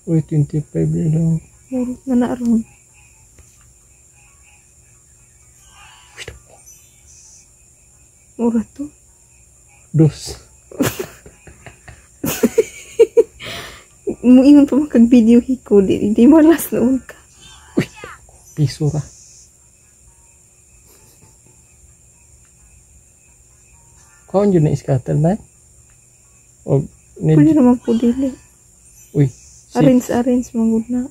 Uy, 25 lang. Murot na na ron. Murot to. Dos. Muingon pa makag-video hiko. Di malas noon ka. Uy, piso ra. Kaon yun na scatter na? O, Pwede naman po dili. Uy, Arrange mangod na.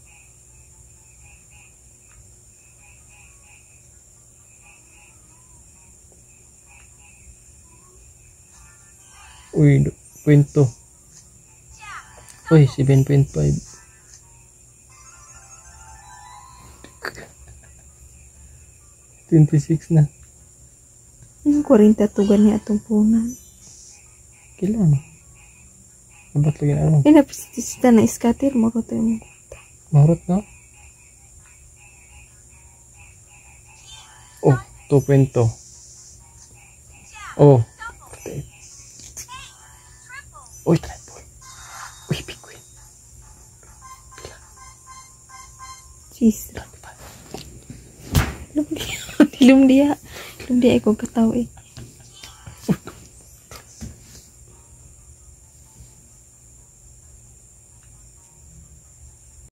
Uy, 0.2. Uy, 7.5. $26 na. Yung 40 tugan niya atong punan. Kailan? Dapat lagi na ano? Napisita na iskatir. Murot tayo mo. Marot na? Oh, 2.2. Oh. Uy, triple. Uy, big win. Jeez. Ilum dia. Ilum dia. Ilum dia ikong kataw eh.